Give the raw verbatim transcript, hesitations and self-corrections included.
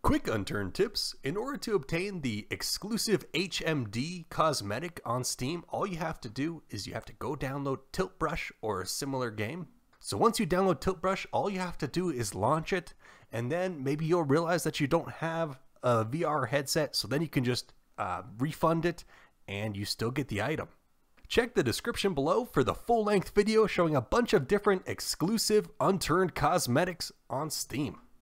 Quick Unturned tips. In order to obtain the exclusive H M D Cosmetic on Steam, all you have to do is you have to go download Tilt Brush or a similar game. So once you download Tilt Brush, all you have to do is launch it, and then maybe you'll realize that you don't have a V R headset, so then you can just uh, refund it and you still get the item. Check the description below for the full-length video showing a bunch of different exclusive Unturned cosmetics on Steam.